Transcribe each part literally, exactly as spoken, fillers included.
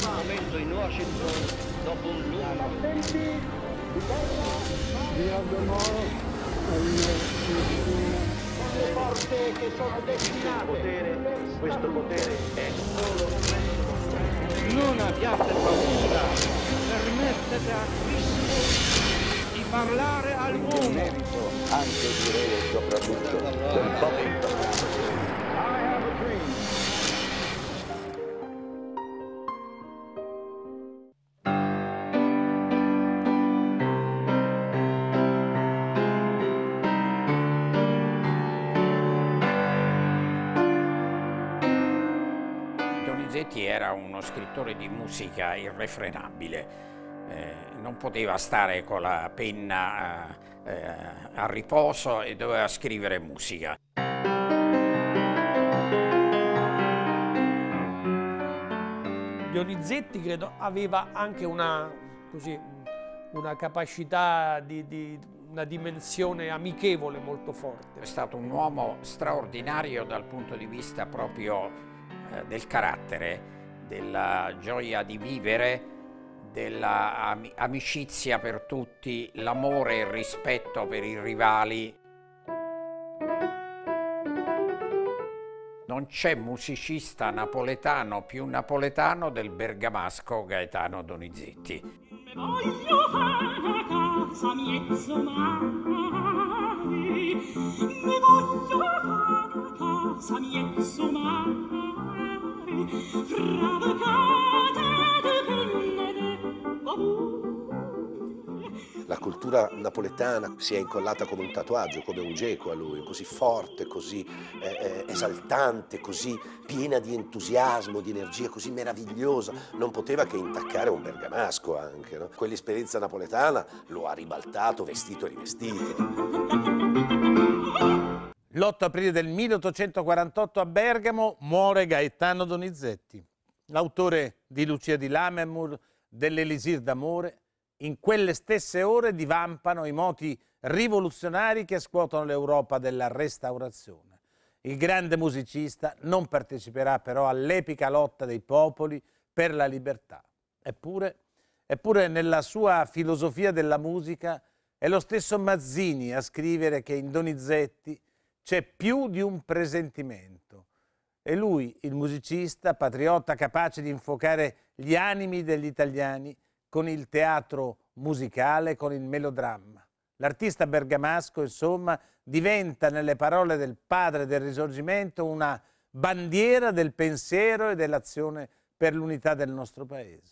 momento in Washington dopo un lungo... Attenti, di terra, vi abbiamo le porte che sono destinate. Potere, questo potere è solo... Non abbiate paura, permettete a Cristo di parlare all'uomo. Merito, anche direi soprattutto del popolo. I have a dream. Donizetti era uno scrittore di musica irrefrenabile, eh, non poteva stare con la penna eh, eh, a riposo e doveva scrivere musica. Donizetti credo aveva anche una, così, una capacità di, di una dimensione amichevole molto forte. È stato un uomo straordinario dal punto di vista proprio eh, del carattere, della gioia di vivere, dell'amicizia per tutti, l'amore e il rispetto per i rivali. Non c'è musicista napoletano più napoletano del bergamasco Gaetano Donizetti. Voglio fare a casa miezzo mare, ne voglio fare a casa miezzo mare, fra boccate di penne de bavure. La cultura napoletana si è incollata come un tatuaggio, come un geco a lui, così forte, così eh, eh, esaltante, così piena di entusiasmo, di energia, così meravigliosa. Non poteva che intaccare un bergamasco anche, no? Quell'esperienza napoletana lo ha ribaltato, vestito e rivestito. L'otto aprile del milleottocentoquarantotto a Bergamo muore Gaetano Donizetti, l'autore di Lucia di Lammermoor, dell'Elisir d'amore. In quelle stesse ore divampano i moti rivoluzionari che scuotono l'Europa della Restaurazione. Il grande musicista non parteciperà però all'epica lotta dei popoli per la libertà. Eppure, eppure nella sua filosofia della musica è lo stesso Mazzini a scrivere che in Donizetti c'è più di un presentimento. E lui, il musicista, patriotta capace di infuocare gli animi degli italiani con il teatro musicale, con il melodramma. L'artista bergamasco, insomma, diventa, nelle parole del padre del Risorgimento, una bandiera del pensiero e dell'azione per l'unità del nostro Paese.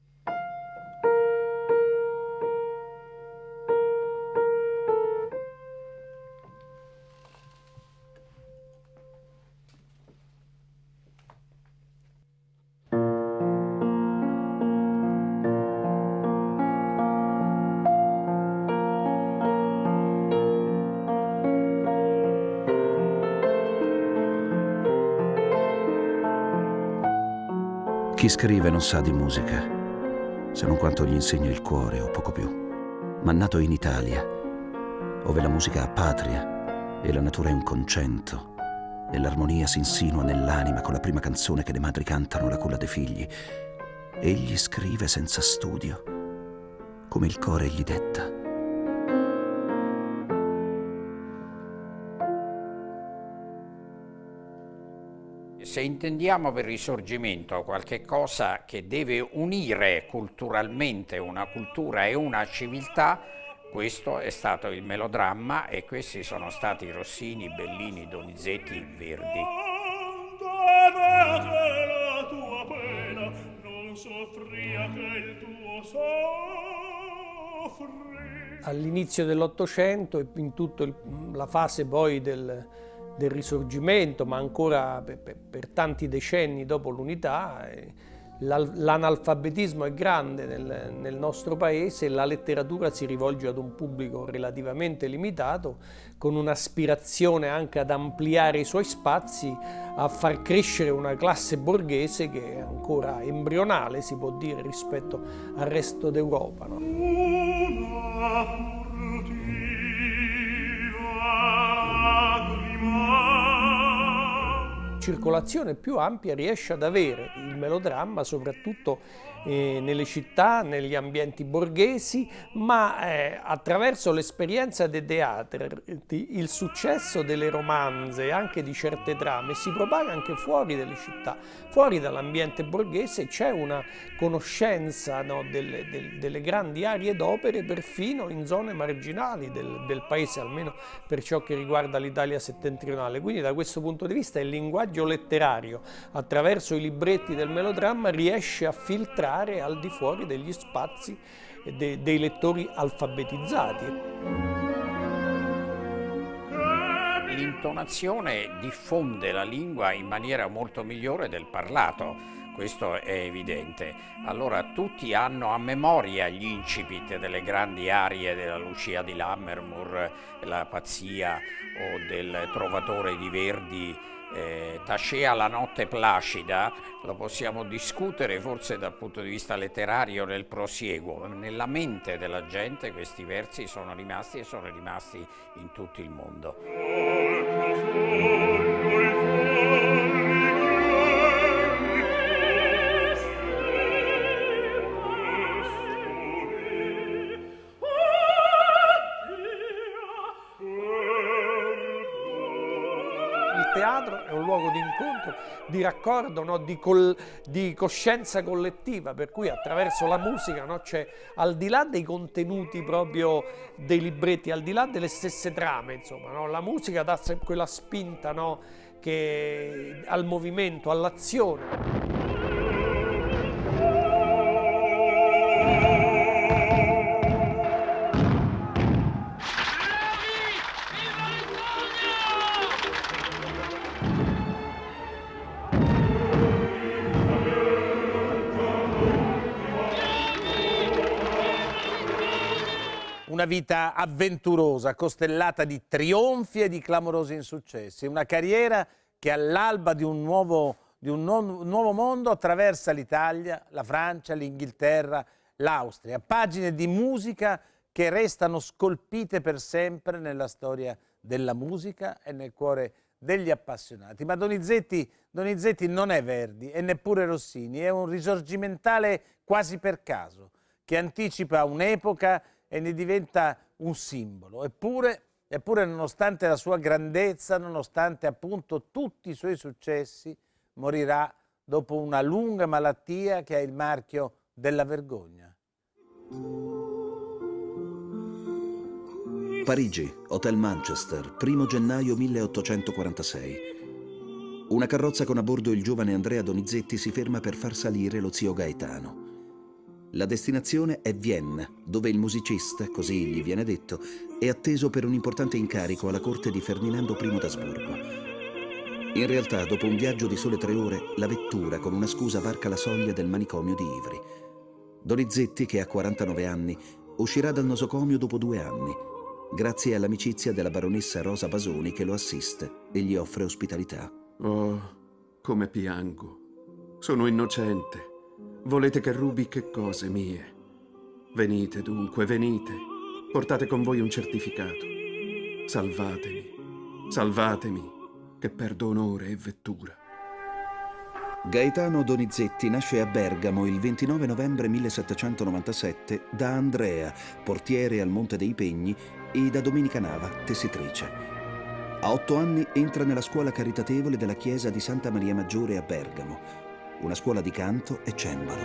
Chi scrive non sa di musica, se non quanto gli insegna il cuore o poco più. Ma nato in Italia, ove la musica ha patria e la natura è un concento, e l'armonia si insinua nell'anima con la prima canzone che le madri cantano alla culla dei figli, egli scrive senza studio, come il cuore gli detta. Se intendiamo per Risorgimento qualche cosa che deve unire culturalmente una cultura e una civiltà, questo è stato il melodramma e questi sono stati Rossini, Bellini, Donizetti, Verdi. All'inizio dell'Ottocento e in tutta la fase poi del del Risorgimento, ma ancora per, per, per tanti decenni dopo l'unità, l'analfabetismo è grande nel, nel nostro paese e la letteratura si rivolge ad un pubblico relativamente limitato, con un'aspirazione anche ad ampliare i suoi spazi, a far crescere una classe borghese che è ancora embrionale, si può dire, rispetto al resto d'Europa, no? circolazione più ampia riesce ad avere il melodramma soprattutto eh, nelle città, negli ambienti borghesi, ma eh, attraverso l'esperienza dei teatri, il successo delle romanze e anche di certe trame si propaga anche fuori dalle città, fuori dall'ambiente borghese. C'è una conoscenza, no, delle, delle, delle grandi aree d'opere perfino in zone marginali del, del paese, almeno per ciò che riguarda l'Italia settentrionale. Quindi da questo punto di vista il linguaggio letterario attraverso i libretti del melodramma riesce a filtrare al di fuori degli spazi de, dei lettori alfabetizzati. L'intonazione diffonde la lingua in maniera molto migliore del parlato, questo è evidente. Allora tutti hanno a memoria gli incipit delle grandi arie della Lucia di Lammermoor, la Pazzia o del Trovatore di Verdi, eh, Tascea la notte placida. Lo possiamo discutere forse dal punto di vista letterario nel prosieguo. Nella mente della gente questi versi sono rimasti e sono rimasti in tutto il mondo. Il teatro è un luogo di incontro, di raccordo, no? di, col, di coscienza collettiva, per cui attraverso la musica, no? C'è, al di là dei contenuti proprio dei libretti, al di là delle stesse trame, insomma, no? La musica dà quella spinta, no? Che, al movimento, all'azione. Una vita avventurosa, costellata di trionfi e di clamorosi insuccessi. Una carriera che all'alba di un nuovo, di un nuovo mondo attraversa l'Italia, la Francia, l'Inghilterra, l'Austria. Pagine di musica che restano scolpite per sempre nella storia della musica e nel cuore degli appassionati. Ma Donizetti, Donizetti non è Verdi e neppure Rossini, è un risorgimentale quasi per caso, che anticipa un'epoca e ne diventa un simbolo. Eppure, eppure, nonostante la sua grandezza, nonostante appunto tutti i suoi successi, morirà dopo una lunga malattia che ha il marchio della vergogna. Parigi, Hotel Manchester, primo gennaio milleottocentoquarantasei. Una carrozza con a bordo il giovane Andrea Donizetti si ferma per far salire lo zio Gaetano. La destinazione è Vienna, dove il musicista, così gli viene detto, è atteso per un importante incarico alla corte di Ferdinando primo d'Asburgo. In realtà, dopo un viaggio di sole tre ore, la vettura con una scusa varca la soglia del manicomio di Ivry. Donizetti, che ha quarantanove anni, uscirà dal nosocomio dopo due anni, grazie all'amicizia della baronessa Rosa Basoni che lo assiste e gli offre ospitalità. Oh, come piango. Sono innocente. Volete che rubi che cose mie? Venite dunque, venite. Portate con voi un certificato. Salvatemi, salvatemi, che perdo onore e vettura. Gaetano Donizetti nasce a Bergamo il ventinove novembre millesettecentonovantasette da Andrea, portiere al Monte dei Pegni, e da Domenica Nava, tessitrice. A otto anni entra nella scuola caritatevole della chiesa di Santa Maria Maggiore a Bergamo, una scuola di canto e cembalo.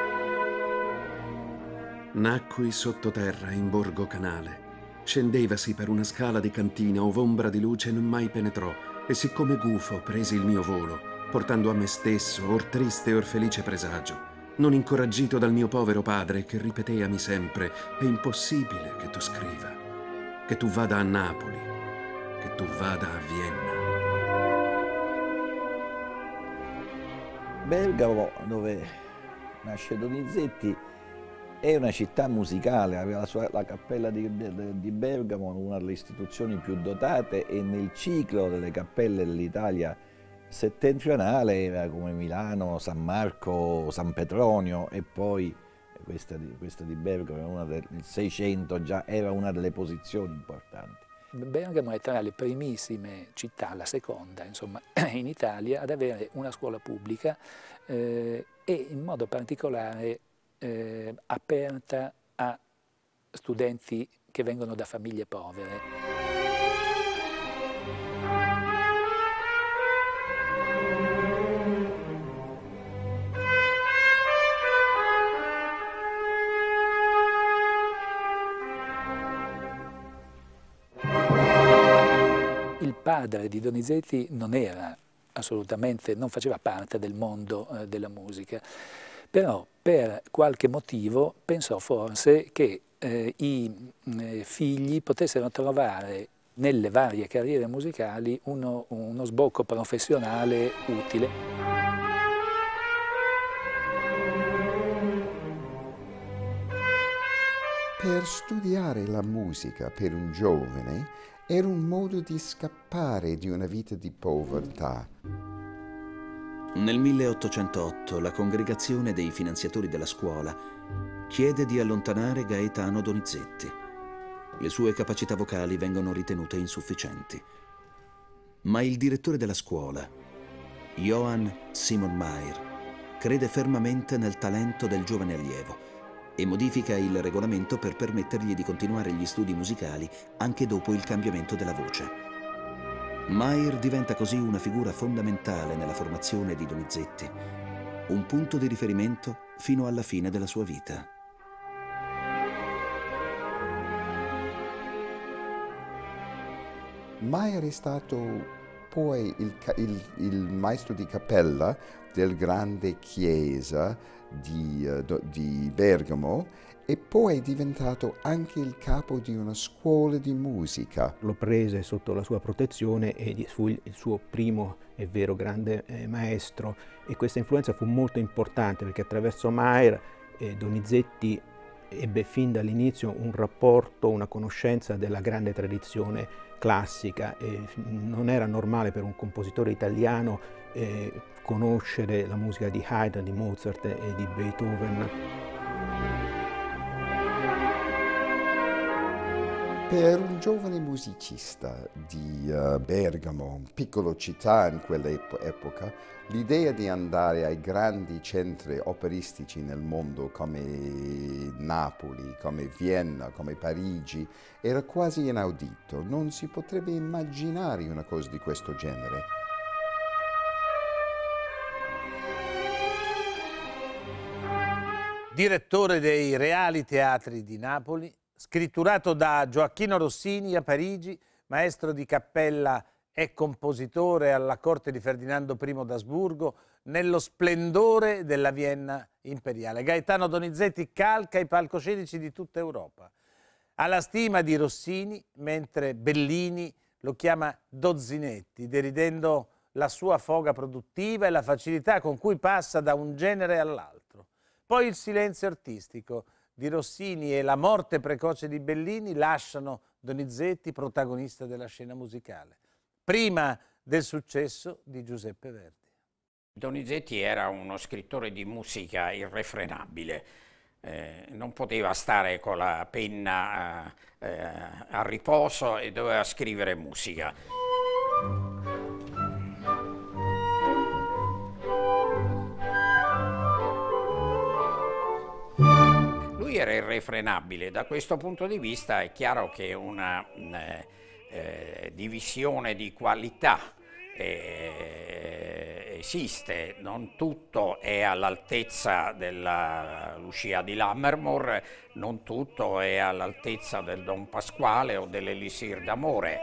Nacqui sottoterra in Borgo Canale. Scendevasi per una scala di cantina ove ombra di luce non mai penetrò, e siccome gufo presi il mio volo, portando a me stesso or triste or felice presagio, non incoraggito dal mio povero padre che ripeteami sempre: è impossibile che tu scriva, che tu vada a Napoli, che tu vada a Vienna. Bergamo, dove nasce Donizetti, è una città musicale, aveva la, sua, la cappella di, di Bergamo, una delle istituzioni più dotate, e nel ciclo delle cappelle dell'Italia settentrionale era come Milano, San Marco, San Petronio, e poi questa di, questa di Bergamo, una del Seicento, già era una delle posizioni importanti. Bergamo è tra le primissime città, la seconda insomma, in Italia, ad avere una scuola pubblica eh, e in modo particolare eh, aperta a studenti che vengono da famiglie povere. Il padre di Donizetti non era assolutamente, non faceva parte del mondo eh, della musica, però per qualche motivo pensò forse che eh, i eh, figli potessero trovare nelle varie carriere musicali uno, uno sbocco professionale utile. Per studiare la musica per un giovane era un modo di scappare di una vita di povertà. Nel milleottocentootto la congregazione dei finanziatori della scuola chiede di allontanare Gaetano Donizetti. Le sue capacità vocali vengono ritenute insufficienti. Ma il direttore della scuola, Johann Simon Mayr, crede fermamente nel talento del giovane allievo e modifica il regolamento per permettergli di continuare gli studi musicali anche dopo il cambiamento della voce. Mayr diventa così una figura fondamentale nella formazione di Donizetti, un punto di riferimento fino alla fine della sua vita. Mayr è stato poi il, il, il maestro di cappella del grande chiesa di, uh, di Bergamo e poi è diventato anche il capo di una scuola di musica. Lo prese sotto la sua protezione e fu il suo primo e vero grande eh, maestro, e questa influenza fu molto importante perché attraverso Mayr eh, Donizetti ebbe fin dall'inizio un rapporto, una conoscenza della grande tradizione classica. E non era normale per un compositore italiano eh, conoscere la musica di Haydn, di Mozart e di Beethoven. Per un giovane musicista di uh, Bergamo, piccola città in quell'epoca, l'idea di andare ai grandi centri operistici nel mondo come Napoli, come Vienna, come Parigi, era quasi inaudito. Non si potrebbe immaginare una cosa di questo genere. Direttore dei Reali Teatri di Napoli, scritturato da Gioacchino Rossini a Parigi, maestro di cappella e compositore alla corte di Ferdinando primo d'Asburgo, nello splendore della Vienna imperiale. Gaetano Donizetti calca i palcoscenici di tutta Europa. Ha la stima di Rossini, mentre Bellini lo chiama Dozzinetti, deridendo la sua foga produttiva e la facilità con cui passa da un genere all'altro. Poi il silenzio artistico di Rossini e la morte precoce di Bellini lasciano Donizetti protagonista della scena musicale, prima del successo di Giuseppe Verdi. Donizetti era uno scrittore di musica irrefrenabile, eh, non poteva stare con la penna eh, a riposo e doveva scrivere musica. Lui era irrefrenabile, da questo punto di vista è chiaro che una eh, eh, divisione di qualità eh, esiste, non tutto è all'altezza della Lucia di Lammermoor, non tutto è all'altezza del Don Pasquale o dell'Elisir d'amore.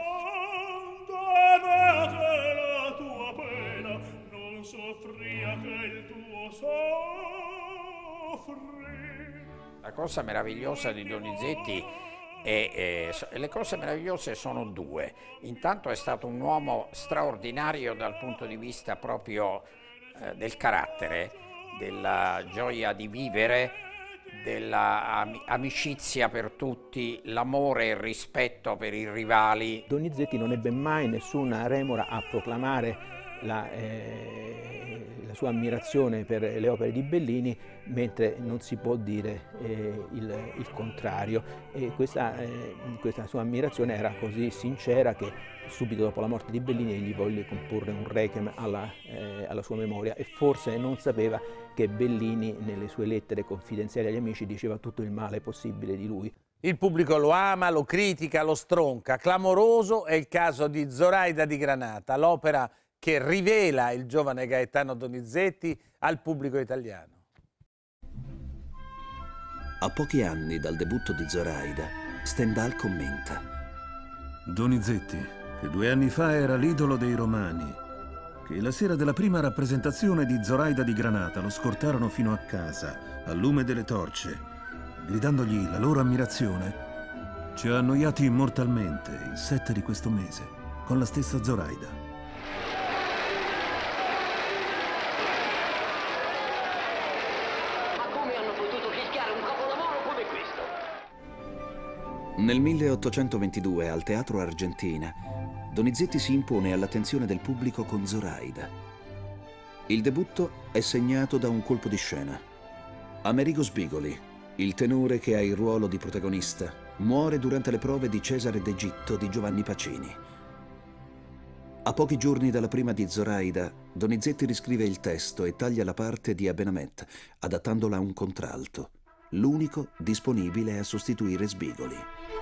La cosa meravigliosa di Donizetti è, eh, le cose meravigliose sono due. Intanto è stato un uomo straordinario dal punto di vista proprio eh, del carattere, della gioia di vivere, dell'amicizia per tutti, l'amore e il rispetto per i rivali. Donizetti non ebbe mai nessuna remora a proclamare la, eh, la sua ammirazione per le opere di Bellini, mentre non si può dire eh, il, il contrario. E questa, eh, questa sua ammirazione era così sincera che subito dopo la morte di Bellini egli volle comporre un requiem alla, eh, alla sua memoria, e forse non sapeva che Bellini nelle sue lettere confidenziali agli amici diceva tutto il male possibile di lui. Il pubblico lo ama, lo critica, lo stronca. Clamoroso è il caso di Zoraida di Granata, l'opera che rivela il giovane Gaetano Donizetti al pubblico italiano. A pochi anni dal debutto di Zoraida, Stendhal commenta: Donizetti, che due anni fa era l'idolo dei romani, che la sera della prima rappresentazione di Zoraida di Granata lo scortarono fino a casa, al lume delle torce, gridandogli la loro ammirazione, ci ha annoiati immortalmente il sette di questo mese, con la stessa Zoraida. Ma come hanno potuto fischiare un capolavoro come questo? Nel milleottocentoventidue al Teatro Argentina, Donizetti si impone all'attenzione del pubblico con Zoraida. Il debutto è segnato da un colpo di scena. Amerigo Sbigoli, il tenore che ha il ruolo di protagonista, muore durante le prove di Cesare d'Egitto di Giovanni Pacini. A pochi giorni dalla prima di Zoraida, Donizetti riscrive il testo e taglia la parte di Abenamet, adattandola a un contralto, l'unico disponibile a sostituire Sbigoli.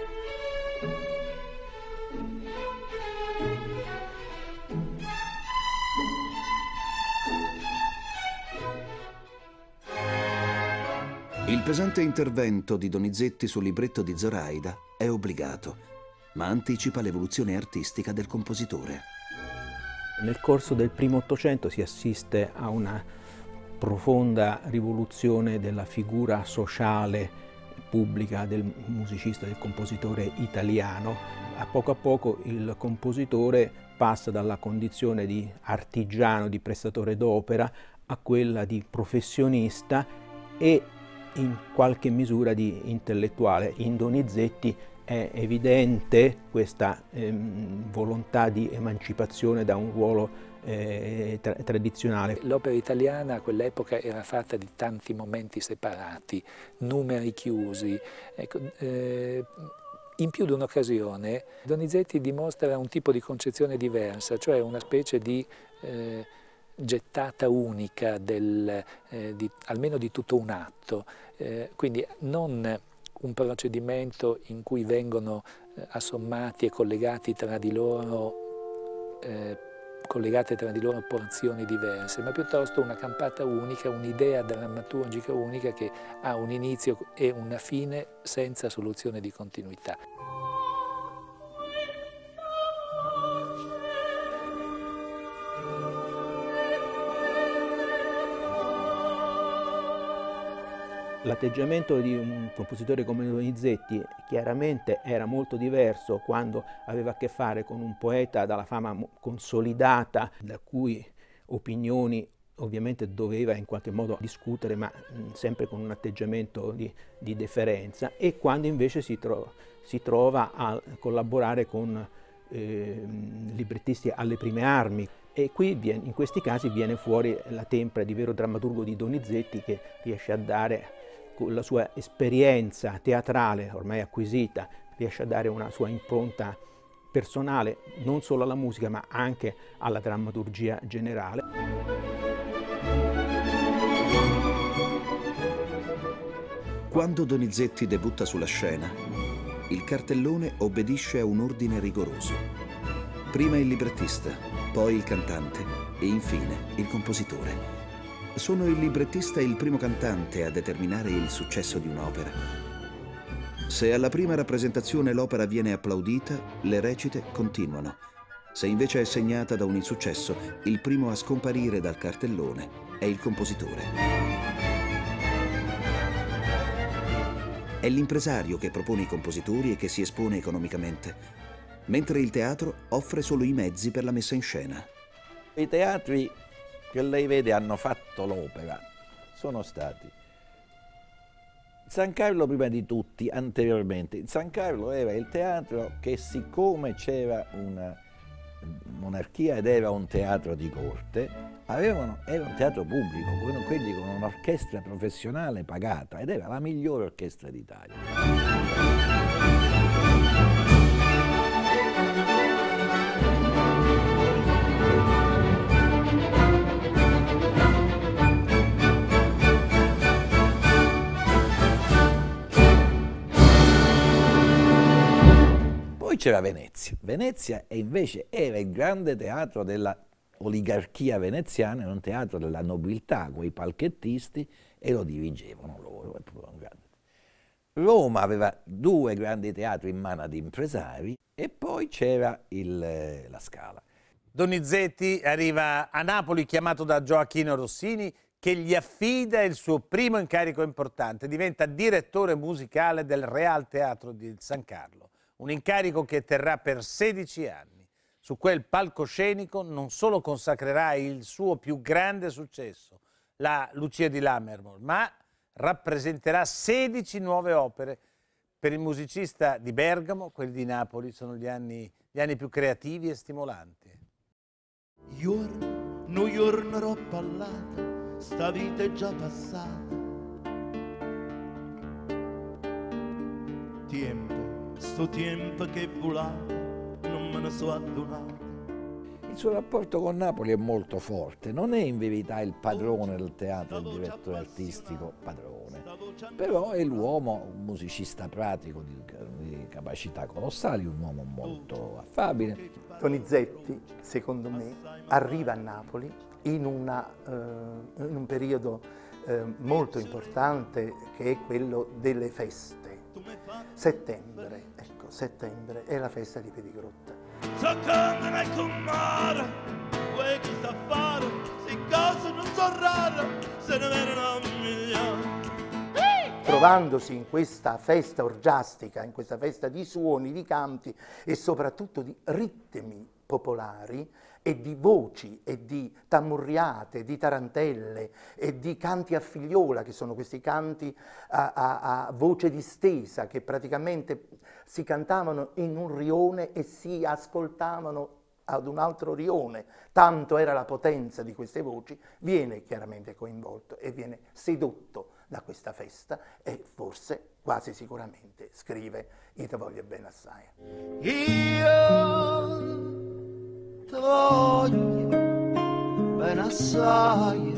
Il pesante intervento di Donizetti sul libretto di Zoraida è obbligato, ma anticipa l'evoluzione artistica del compositore. Nel corso del primo Ottocento si assiste a una profonda rivoluzione della figura sociale pubblica del musicista, del compositore italiano. A poco a poco il compositore passa dalla condizione di artigiano, di prestatore d'opera, a quella di professionista e in qualche misura di intellettuale. In Donizetti è evidente questa ehm, volontà di emancipazione da un ruolo eh, tra tradizionale. L'opera italiana a quell'epoca era fatta di tanti momenti separati, numeri chiusi. Ecco, eh, in più di un'occasione Donizetti dimostra un tipo di concezione diversa, cioè una specie di eh, gettata unica, del, eh, di, almeno di tutto un atto, eh, quindi non un procedimento in cui vengono eh, assommati e collegati tra di loro, eh, collegate tra di loro porzioni diverse, ma piuttosto una campata unica, un'idea drammaturgica unica che ha un inizio e una fine senza soluzione di continuità. L'atteggiamento di un compositore come Donizetti chiaramente era molto diverso quando aveva a che fare con un poeta dalla fama consolidata, da cui opinioni ovviamente doveva in qualche modo discutere, ma sempre con un atteggiamento di, di deferenza, e quando invece si, tro si trova a collaborare con eh, librettisti alle prime armi. E qui viene, in questi casi viene fuori la tempra di vero drammaturgo di Donizetti, che riesce a dare, con la sua esperienza teatrale ormai acquisita, riesce a dare una sua impronta personale non solo alla musica ma anche alla drammaturgia generale. Quando Donizetti debutta sulla scena, il cartellone obbedisce a un ordine rigoroso. Prima il librettista, poi il cantante e infine il compositore. Sono il librettista e il primo cantante a determinare il successo di un'opera. Se alla prima rappresentazione l'opera viene applaudita, le recite continuano. Se invece è segnata da un insuccesso, il primo a scomparire dal cartellone è il compositore. È l'impresario che propone i compositori e che si espone economicamente, mentre il teatro offre solo i mezzi per la messa in scena. I teatri che lei vede hanno fatto l'opera sono stati San Carlo prima di tutti, anteriormente. San Carlo era il teatro che, siccome c'era una monarchia ed era un teatro di corte, avevano, era un teatro pubblico, quindi con un'orchestra professionale pagata, ed era la migliore orchestra d'Italia. Poi c'era Venezia. Venezia e invece era il grande teatro della oligarchia veneziana, era un teatro della nobiltà, quei palchettisti, e lo dirigevano loro. Roma aveva due grandi teatri in mano ad impresari e poi c'era il, la Scala. Donizetti arriva a Napoli chiamato da Gioacchino Rossini, che gli affida il suo primo incarico importante, diventa direttore musicale del Real Teatro di San Carlo. Un incarico che terrà per sedici anni. Su quel palcoscenico non solo consacrerà il suo più grande successo, la Lucia di Lammermoor, ma rappresenterà sedici nuove opere. Per il musicista di Bergamo, quelli di Napoli, sono gli anni, gli anni più creativi e stimolanti. Giorno, non giornerò parlata, sta vita è già passata. Tempo. Sto tempo che è volato, non me ne so addonato. Il suo rapporto con Napoli è molto forte, non è in verità il padrone del teatro, il direttore artistico padrone, però è l'uomo, un musicista pratico di, di capacità colossali, un uomo molto affabile. Donizetti, secondo me, arriva a Napoli in, una, eh, in un periodo eh, molto importante che è quello delle feste. Settembre, ecco, settembre è la festa di Pedigrotta. Soccondere con mare, vuoi che sta a fare, se cose non sono rare, se ne vedono milioni. Trovandosi in questa festa orgiastica, in questa festa di suoni, di canti e soprattutto di ritmi popolari e di voci e di tammurriate, di tarantelle e di canti a figliola, che sono questi canti a, a, a voce distesa che praticamente si cantavano in un rione e si ascoltavano ad un altro rione, tanto era la potenza di queste voci, viene chiaramente coinvolto e viene sedotto da questa festa e forse, quasi sicuramente, scrive Io te voglio bene assai. Io te voglio bene assai.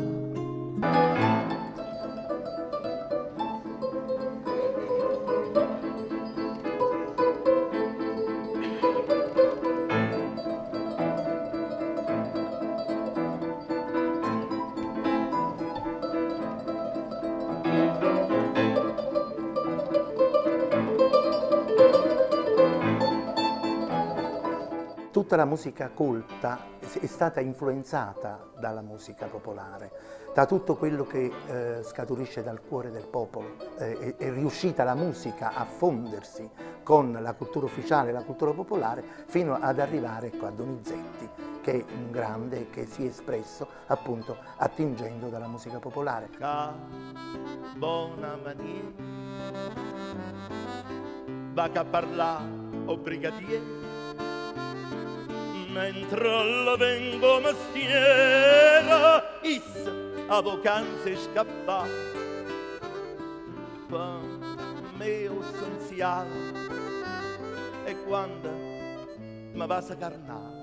Tutta la musica colta è stata influenzata dalla musica popolare, da tutto quello che eh, scaturisce dal cuore del popolo. Eh, è, è riuscita la musica a fondersi con la cultura ufficiale e la cultura popolare fino ad arrivare, ecco, a Donizetti, che è un grande che si è espresso appunto attingendo dalla musica popolare. Buona mania, va a parlare o brigadier, mentre la vengo mestiera, is a vacanze scappare, per me essenziale, e quando mi va a carnare,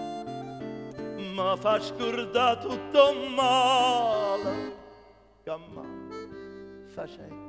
mi fa scordare tutto male che mi facevi.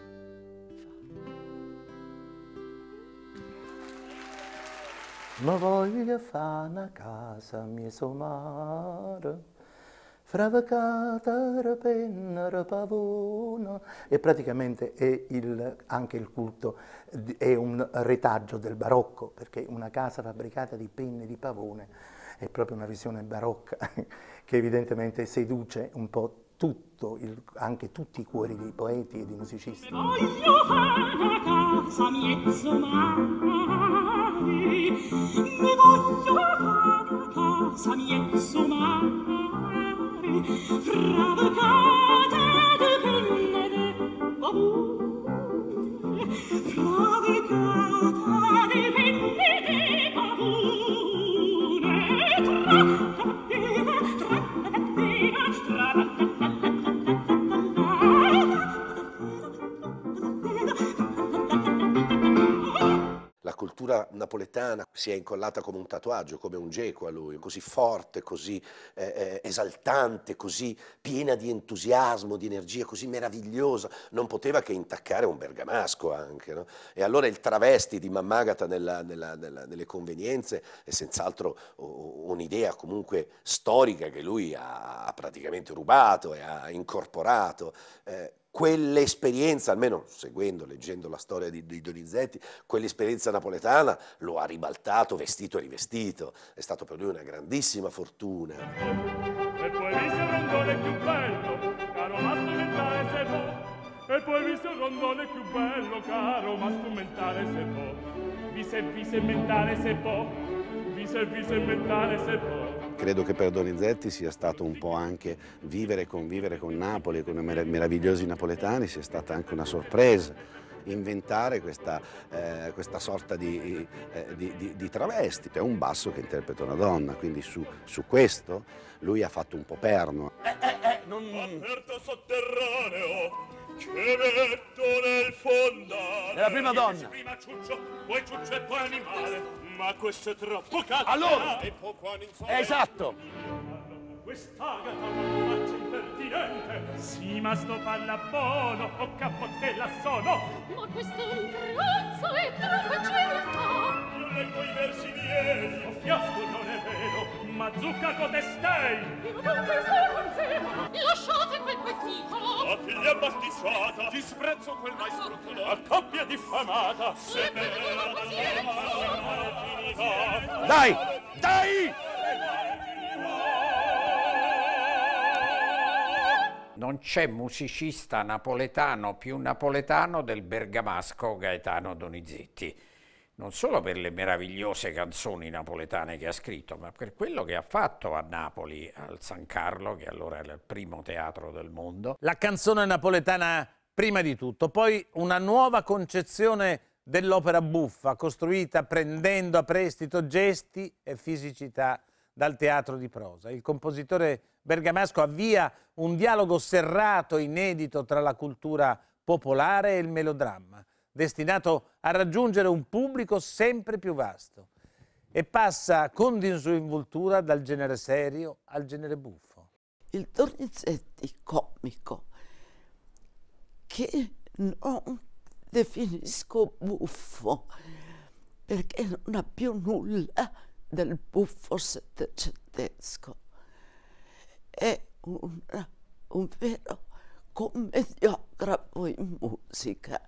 Ma voglio fare una casa mia somara, fravacata, rapenna, rapavona, e praticamente è il, anche il culto è un retaggio del barocco, perché una casa fabbricata di penne di pavone è proprio una visione barocca che evidentemente seduce un po' tutto, il, anche tutti i cuori di poeti e di musicisti. Voglio fare una casa mezzo mare, mi voglio fare una casa mezzo mare, fravacate di penne di pavone, fravacate di penne di pavone, napoletana si è incollata come un tatuaggio, come un geco a lui, così forte, così eh, eh, esaltante, così piena di entusiasmo, di energia, così meravigliosa, non poteva che intaccare un bergamasco anche, no? E allora il travesti di Mammagata nella, nella, nella, nelle convenienze è senz'altro un'idea comunque storica che lui ha, ha praticamente rubato e ha incorporato. Eh, Quell'esperienza, almeno seguendo, leggendo la storia di, di Donizetti, quell'esperienza napoletana lo ha ribaltato vestito e rivestito. È stato per lui una grandissima fortuna. E poi visto il rondone più bello, caro ma strumentale se può. E poi visto il rondone più bello, caro ma strumentale se può. Vi servise il mentale se può. Vi servise il mentale se può. Credo che per Donizetti sia stato un po' anche vivere e convivere con Napoli, con i meravigliosi napoletani, sia stata anche una sorpresa inventare questa, eh, questa sorta di, eh, di, di, di travesti. È un basso che interpreta una donna, quindi su, su questo lui ha fatto un po' perno. Eh, eh, eh, non... Aperto sotterraneo, che metto nel fondale. È la prima donna. Prima ciuccio, poi ciuccetto animale. Ma questo è troppo caldo. Allora, e poco esatto. Quest'agata non faccia impertinente. Sì, ma sto palla buono, o cappottella sono. Ma questo increzzo è troppo civiltà. Io leggo i versi miei, o fiasco non è vero, ma zucca cotestei. Io non penso. Lasciate quel quesito. La figlia basticciata, disprezzo quel maestro colore. A coppia diffamata. Se per la pazienza. Dai, dai! Non c'è musicista napoletano più napoletano del bergamasco Gaetano Donizetti, non solo per le meravigliose canzoni napoletane che ha scritto, ma per quello che ha fatto a Napoli, al San Carlo, che allora era il primo teatro del mondo. La canzone napoletana prima di tutto, poi una nuova concezione dell'opera buffa, costruita prendendo a prestito gesti e fisicità dal teatro di prosa. Il compositore bergamasco avvia un dialogo serrato, inedito tra la cultura popolare e il melodramma, destinato a raggiungere un pubblico sempre più vasto, e passa con disinvoltura dal genere serio al genere buffo. Il Donizetti comico, che non definisco buffo, perché non ha più nulla del buffo settecentesco. È un, un vero commediografo in musica.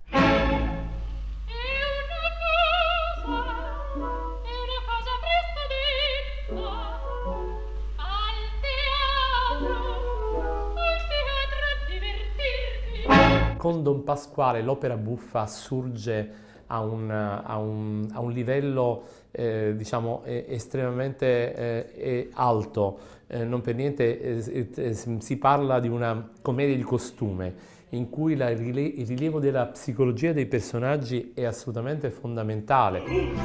Con Don Pasquale l'opera buffa assurge a un, a un, a un livello eh, diciamo eh, estremamente eh, alto, eh, non per niente eh, eh, si parla di una commedia di costume in cui la, il rilievo della psicologia dei personaggi è assolutamente fondamentale.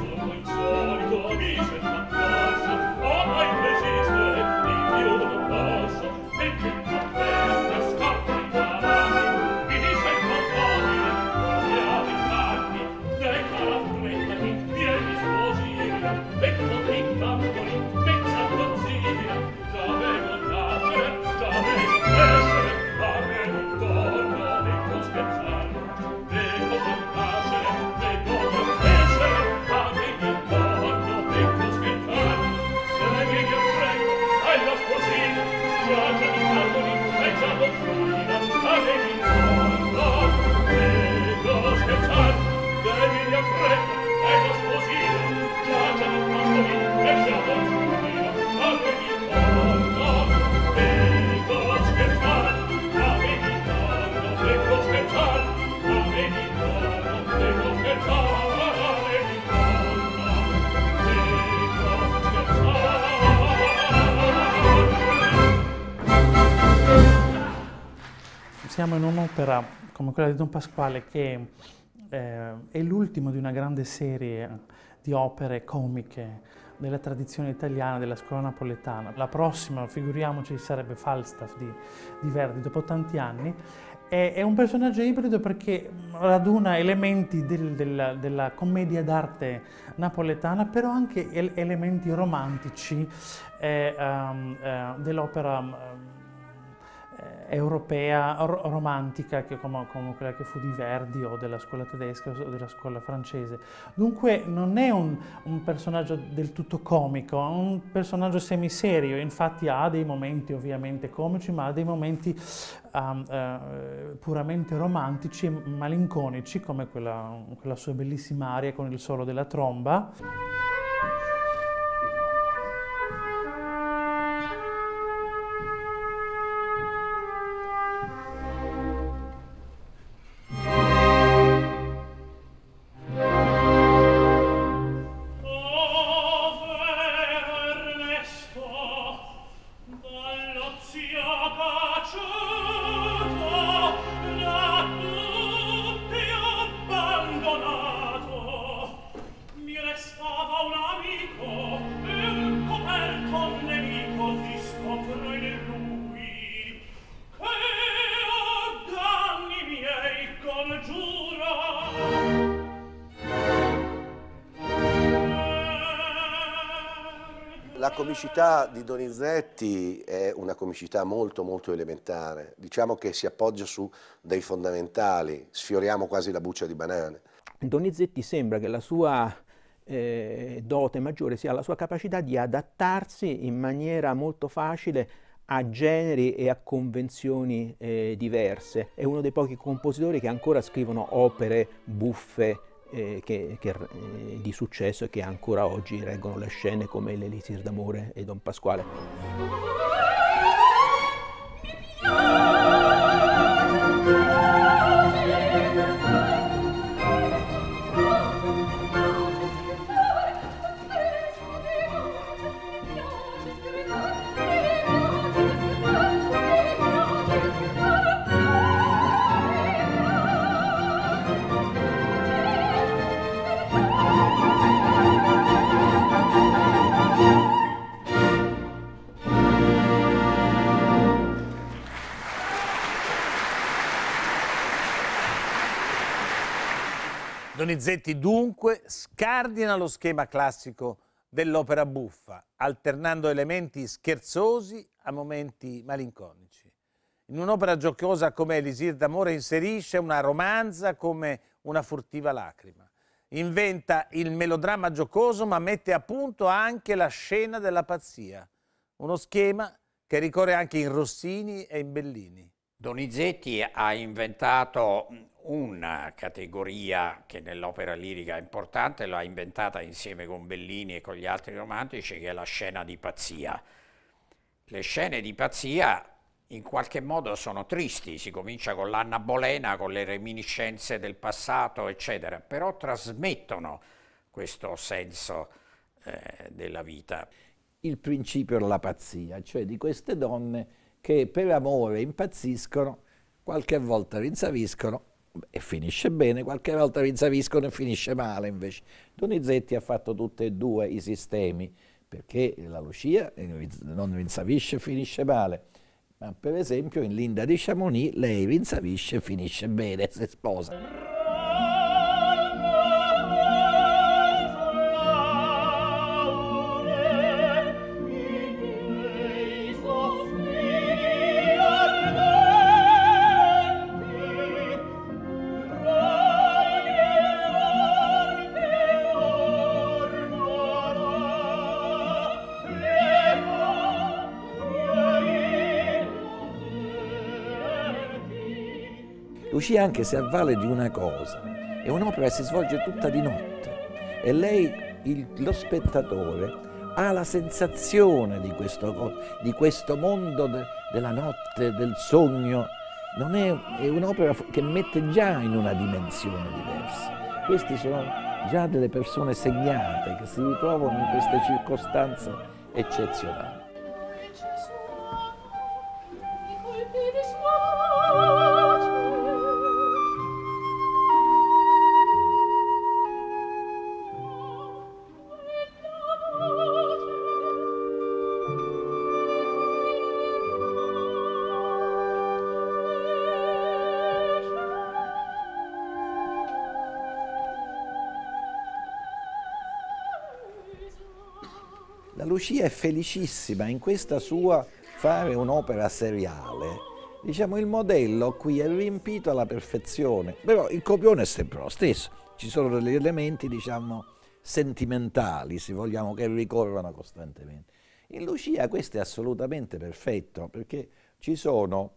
Siamo in un'opera come quella di Don Pasquale che eh, è l'ultimo di una grande serie di opere comiche della tradizione italiana, della scuola napoletana. La prossima, figuriamoci, sarebbe Falstaff di, di Verdi, dopo tanti anni. È, è un personaggio ibrido perché raduna elementi del, del, della commedia d'arte napoletana, però anche el elementi romantici eh, um, eh, dell'opera um, europea, ro romantica, che come, come quella che fu di Verdi o della scuola tedesca o della scuola francese. Dunque non è un, un personaggio del tutto comico, è un personaggio semiserio, infatti ha dei momenti ovviamente comici, ma ha dei momenti um, uh, puramente romantici e malinconici, come quella, quella sua bellissima aria con il solo della tromba. La comicità di Donizetti è una comicità molto molto elementare, diciamo che si appoggia su dei fondamentali, sfioriamo quasi la buccia di banane. Donizetti sembra che la sua eh, dote maggiore sia la sua capacità di adattarsi in maniera molto facile a generi e a convenzioni eh, diverse. È uno dei pochi compositori che ancora scrivono opere buffe eh, che, che, eh, di successo e che ancora oggi reggono le scene come l'Elisir d'amore e Don Pasquale. Donizetti dunque scardina lo schema classico dell'opera buffa, alternando elementi scherzosi a momenti malinconici. In un'opera giocosa come Elisir d'amore inserisce una romanza come una furtiva lacrima. Inventa il melodramma giocoso ma mette a punto anche la scena della pazzia, uno schema che ricorre anche in Rossini e in Bellini. Donizetti ha inventato una categoria che nell'opera lirica è importante, l'ha inventata insieme con Bellini e con gli altri romantici, che è la scena di pazzia. Le scene di pazzia in qualche modo sono tristi, si comincia con l'Anna Bolena, con le reminiscenze del passato, eccetera, però trasmettono questo senso eh, della vita. Il principio della pazzia, cioè di queste donne che per amore impazziscono, qualche volta rinsaviscono e finisce bene, qualche volta rinsaviscono e finisce male invece. Donizetti ha fatto tutti e due i sistemi, perché la Lucia non rinsavisce e finisce male, ma per esempio in Linda di Chamonix lei rinsavisce e finisce bene se sposa. Lucia anche si avvale di una cosa, è un'opera che si svolge tutta di notte e lei, il, lo spettatore, ha la sensazione di questo, di questo mondo de, della notte, del sogno. Non è, è un'opera che mette già in una dimensione diversa. Questi sono già delle persone segnate che si ritrovano in queste circostanze eccezionali. Oh La Lucia è felicissima in questa sua fare un'opera seriale. Diciamo, il modello qui è riempito alla perfezione, però il copione è sempre lo stesso. Ci sono degli elementi, diciamo, sentimentali, se vogliamo, che ricorrono costantemente. In Lucia questo è assolutamente perfetto, perché ci sono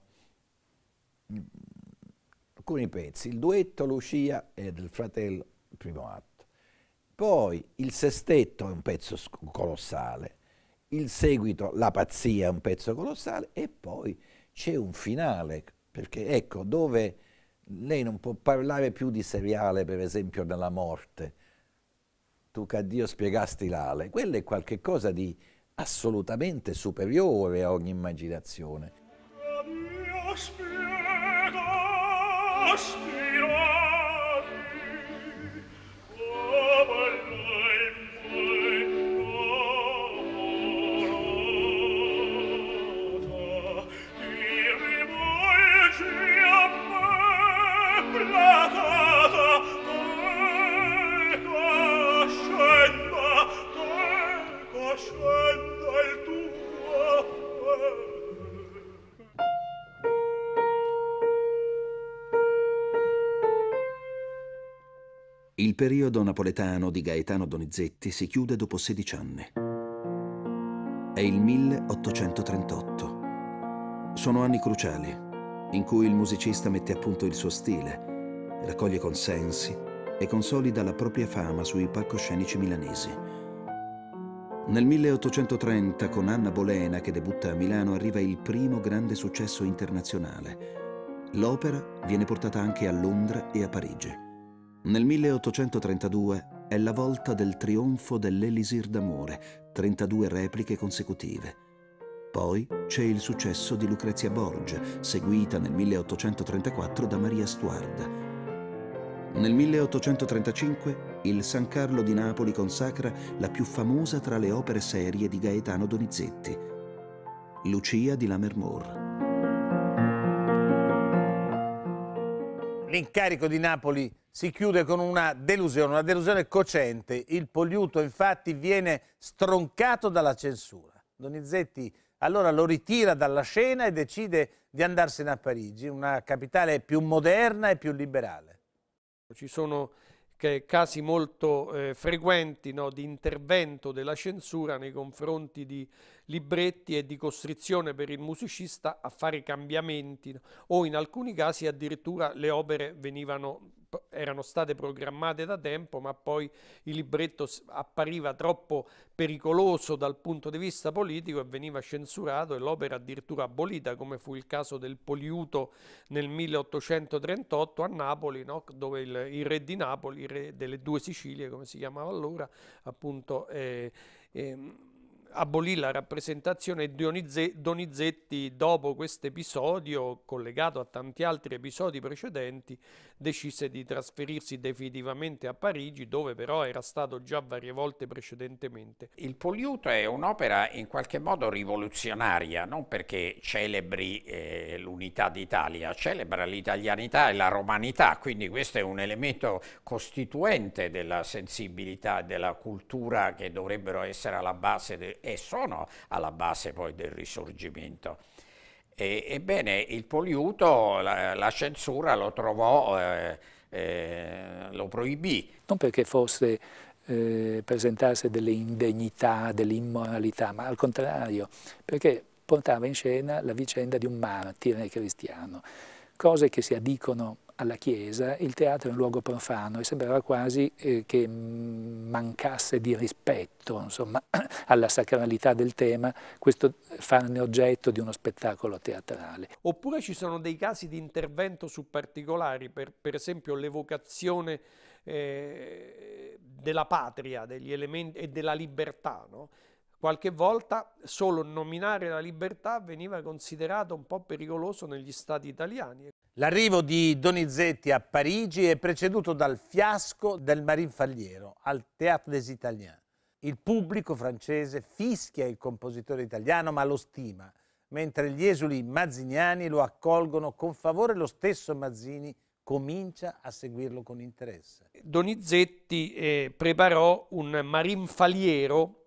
alcuni pezzi, il duetto Lucia e del fratello, il primo atto. Poi il sestetto è un pezzo colossale, il seguito, la pazzia, è un pezzo colossale, e poi c'è un finale, perché ecco, dove lei non può parlare più di seriale, per esempio, nella morte, tu che a Dio spiegasti l'ale, quello è qualcosa di assolutamente superiore a ogni immaginazione. Dio spiega, spirali, Il periodo napoletano di Gaetano Donizetti si chiude dopo sedici anni. È il milleottocentotrentotto. Sono anni cruciali, in cui il musicista mette a punto il suo stile, raccoglie consensi e consolida la propria fama sui palcoscenici milanesi. Nel milleottocentotrenta, con Anna Bolena, che debutta a Milano, arriva il primo grande successo internazionale. L'opera viene portata anche a Londra e a Parigi. Nel milleottocentotrentadue è la volta del trionfo dell'Elisir d'amore, trentadue repliche consecutive. Poi c'è il successo di Lucrezia Borgia, seguita nel milleottocentotrentaquattro da Maria Stuarda. Nel milleottocentotrentacinque il San Carlo di Napoli consacra la più famosa tra le opere serie di Gaetano Donizetti, Lucia di Lammermoor. L'incarico di Napoli si chiude con una delusione, una delusione cocente. Il Poliuto infatti viene stroncato dalla censura. Donizetti allora lo ritira dalla scena e decide di andarsene a Parigi, una capitale più moderna e più liberale. Ci sono che casi molto eh, frequenti, no, di intervento della censura nei confronti di libretti e di costrizione per il musicista a fare cambiamenti, no? O in alcuni casi addirittura le opere venivano, erano state programmate da tempo, ma poi il libretto appariva troppo pericoloso dal punto di vista politico e veniva censurato e l'opera addirittura abolita, come fu il caso del Poliuto nel milleottocentotrentotto a Napoli, no? Dove il, il re di Napoli, il re delle due Sicilie, come si chiamava allora, appunto eh, eh, abolì la rappresentazione e Donizetti, dopo questo episodio, collegato a tanti altri episodi precedenti, decise di trasferirsi definitivamente a Parigi, dove però era stato già varie volte precedentemente. Il Poliuto è un'opera in qualche modo rivoluzionaria, non perché celebri eh, l'unità d'Italia, celebra l'italianità e la romanità, quindi questo è un elemento costituente della sensibilità e della cultura che dovrebbero essere alla base de- e sono alla base poi del Risorgimento. E, ebbene, il Poliuto, la, la censura lo trovò, eh, eh, lo proibì. Non perché fosse eh, presentarsi delle indegnità, delle immoralità, ma al contrario, perché portava in scena la vicenda di un martire cristiano, cose che si addicono alla Chiesa. Il teatro è un luogo profano e sembrava quasi eh, che mancasse di rispetto, insomma, alla sacralità del tema, questo farne oggetto di uno spettacolo teatrale. Oppure ci sono dei casi di intervento su particolari, per, per esempio l'evocazione eh, della patria, degli elementi e della libertà, no? Qualche volta solo nominare la libertà veniva considerato un po' pericoloso negli stati italiani. L'arrivo di Donizetti a Parigi è preceduto dal fiasco del Marinfalliero al Théâtre des Italiens. Il pubblico francese fischia il compositore italiano ma lo stima, mentre gli esuli mazziniani lo accolgono con favore. Lo stesso Mazzini comincia a seguirlo con interesse. Donizetti eh, preparò un Marinfalliero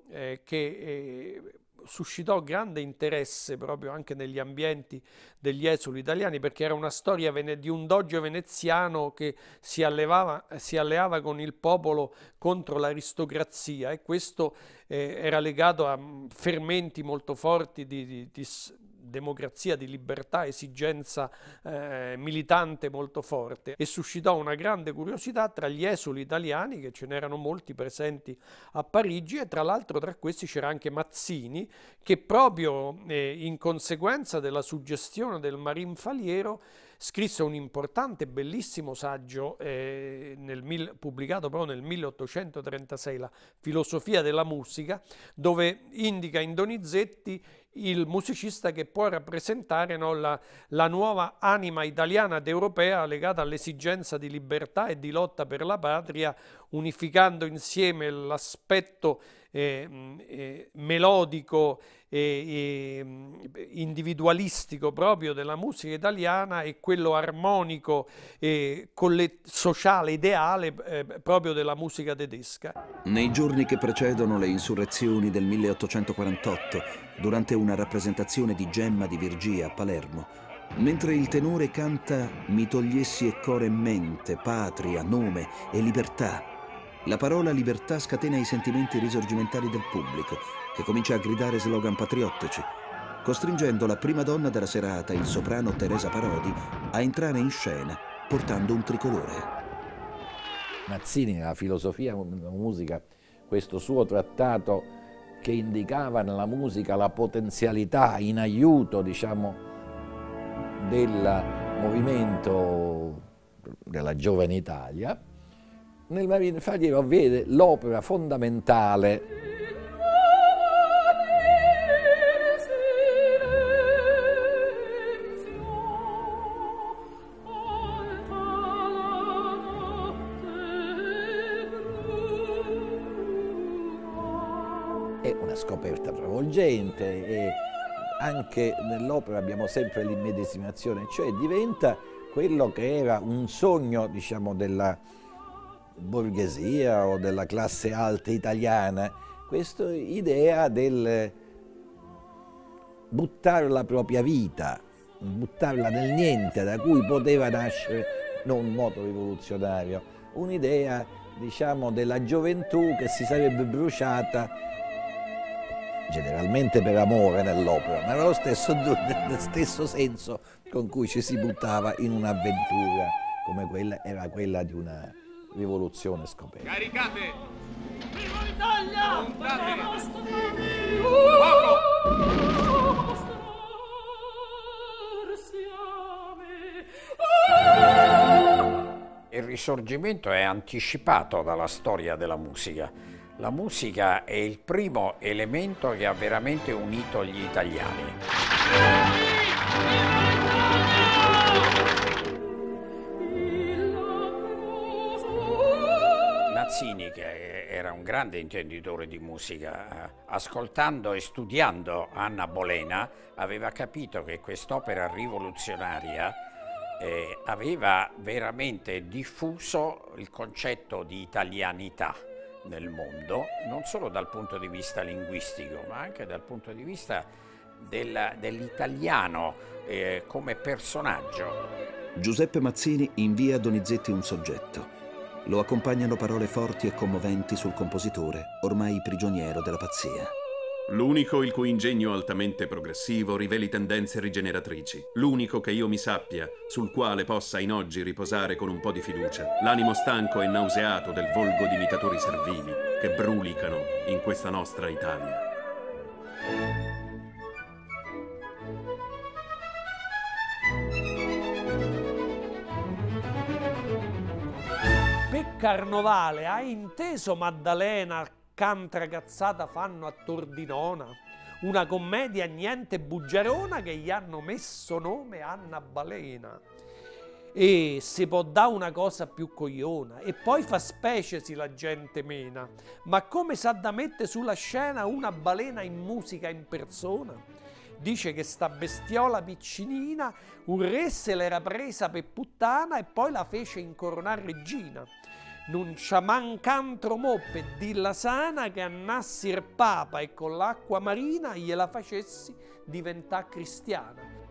eh, che eh, suscitò grande interesse proprio anche negli ambienti degli esuli italiani, perché era una storia di un doge veneziano che si, allevava, si alleava con il popolo contro l'aristocrazia, e questo eh, era legato a fermenti molto forti di, di, di democrazia, di libertà, esigenza eh, militante molto forte, e suscitò una grande curiosità tra gli esuli italiani, che ce n'erano molti presenti a Parigi, e tra l'altro tra questi c'era anche Mazzini, che proprio eh, in conseguenza della suggestione del Marin Faliero scrisse un importante, bellissimo saggio eh, nel mil, pubblicato proprio nel milleottocentotrentasei, La filosofia della musica, dove indica in Donizetti il musicista che può rappresentare, no, la, la nuova anima italiana ed europea legata all'esigenza di libertà e di lotta per la patria, unificando insieme l'aspetto eh, eh, melodico e, e individualistico proprio della musica italiana e quello armonico e sociale, ideale eh, proprio della musica tedesca. Nei giorni che precedono le insurrezioni del milleottocentoquarantotto, durante una rappresentazione di Gemma di Virgia a Palermo, mentre il tenore canta «Mi togliessi e core e mente, patria, nome e libertà», la parola libertà scatena i sentimenti risorgimentali del pubblico, che comincia a gridare slogan patriottici, costringendo la prima donna della serata, il soprano Teresa Parodi, a entrare in scena portando un tricolore. Mazzini, nella filosofia della musica, questo suo trattato che indicava nella musica la potenzialità in aiuto, diciamo, del movimento della giovane Italia, nel Marin Faliero vede l'opera fondamentale è una scoperta travolgente, e anche nell'opera abbiamo sempre l'immedesimazione, cioè diventa quello che era un sogno, diciamo, della borghesia o della classe alta italiana, questa idea del buttare la propria vita, buttarla nel niente, da cui poteva nascere non un moto rivoluzionario, un'idea, diciamo, della gioventù che si sarebbe bruciata generalmente per amore nell'opera, ma nello stesso, nello stesso senso con cui ci si buttava in un'avventura come quella era quella di una rivoluzione scoperta. Caricate! Viva l'Italia! Puntate! Il Risorgimento è anticipato dalla storia della musica. La musica è il primo elemento che ha veramente unito gli italiani. Mazzini, che era un grande intenditore di musica, ascoltando e studiando Anna Bolena, aveva capito che quest'opera rivoluzionaria eh, aveva veramente diffuso il concetto di italianità nel mondo, non solo dal punto di vista linguistico, ma anche dal punto di vista del, dell'italiano eh, come personaggio. Giuseppe Mazzini invia a Donizetti un soggetto. Lo accompagnano parole forti e commoventi sul compositore, ormai prigioniero della pazzia. L'unico il cui ingegno altamente progressivo riveli tendenze rigeneratrici. L'unico che io mi sappia, sul quale possa in oggi riposare con un po' di fiducia, l'animo stanco e nauseato del volgo di imitatori servili che brulicano in questa nostra Italia. Per Carnovale, hai inteso Maddalena? Cantra cazzata fanno a Tordinona, una commedia niente buggerona che gli hanno messo nome Anna Balena. E si può dare una cosa più cogliona, e poi fa specie se la gente mena, ma come sa da mettere sulla scena una balena in musica in persona? Dice che sta bestiola piccinina un re se l'era presa per puttana e poi la fece incoronare regina. non c'ha manc'antro moppe dilla sana che annassi il papa e con l'acqua marina gliela facessi diventare cristiana.